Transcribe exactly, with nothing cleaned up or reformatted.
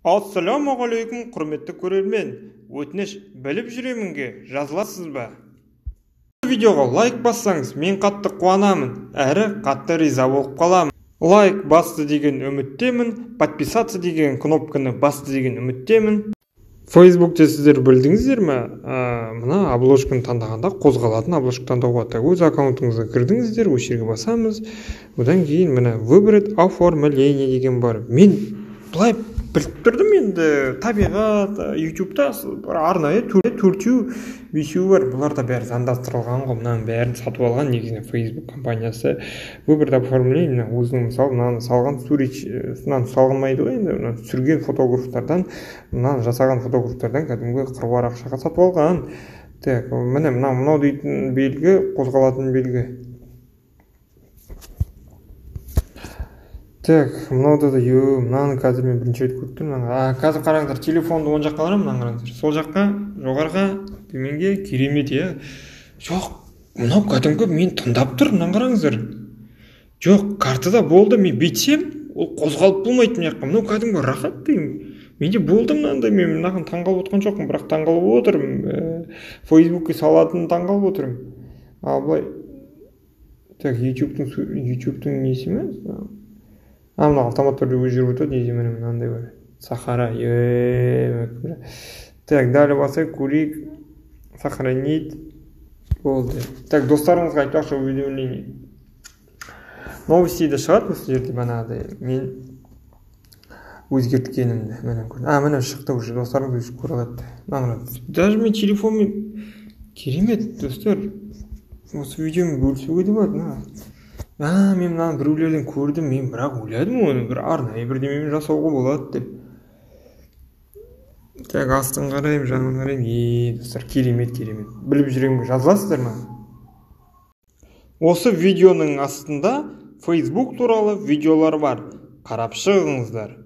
Ассалаумағалейкум, құрметті көрермен. Өтініш, біліп жүремінге жазыласыз ба? Видеоға лайк бассаңыз, мен қатты қуанамын, әрі қатты риза болып қаламын. Лайк басты деген үміттемін, подписаться деген кнопканы басты деген үміттемін. Фейсбукте сіздер білдіңіздер ме? Мына обложканы таңдағанда қозғалатын обложка таңдауға өз аккаунтыңызға кірдіңіздер, осы жерге басамыз. Одан кейін мына выбрать оформление деген бар. Мен былай біліп тұрдым, енді табиғат, ютубта арнайы төртеу бесеу бар. Бұлар да бәрі заңдастырылған ғой, мынаның бәрін сатып алған негізінен Facebook компаниясы. Выбрать оформление, өзінің мысалы мынаны салған сурет, мынаны салғанмайды ғой, енді мына түсірген фотографтардан, мынаны жасаған фотографтардан кәдімгі қыруар ақшаға сатып алған. Так, міне мынау мынау дейтін белгі, қозғалатын белгі. Так, мынауда да ё, мынаны қазір мен бірінші рет көріп тұрмын. А, қазір қараңыздар, телефонды оң жаққа қарам, мынаны қараңыздар. Сол жаққа, жоғарыға, төменге, керемет, иә. Жоқ, мынау кәдімгі мен тыңдап тұр, мынаны қараңыздар. Жоқ, картада болды, мен бетсем, ол қозғалып болмайды мына жаққа. Мынау кәдімгі рахат деймін. Менде болды мынандай, мен мынаған таңғалып отқан жоқпын, бірақ таңғалып отырмын. Фейсбукке салатын таңғалып отырмын. Ал былай, так, ютубтың несі ме? А, мына автоматтарды өз жүріп өтеді, неде міне мынандай бар. Сахара, еее. Так, далі басайық, көрейік. Сохранить. Болды. Так, достарыңызға айтпақшы уведомление. Новостейді шығады осы жерде банағыдай. Мен өзгерткенімді. А, міне шықты уже, достарыңыз өшіп көре алады. Даже мен телефонмен керемет, достар. Осы видеомен бөлісуге де болады. А, мен мынаны біреулерден көрдім, мен бірақ ойладым оны, бір арнайы бірдемемен жасауға болады деп. Так, астын қарайым, жағын қарайым. Е, достар, керемет, керемет. Біліп жүремінге жазыласыздар ма? Осы видеоның астында Facebook туралы видеолар бар. Қарап шығыңыздар.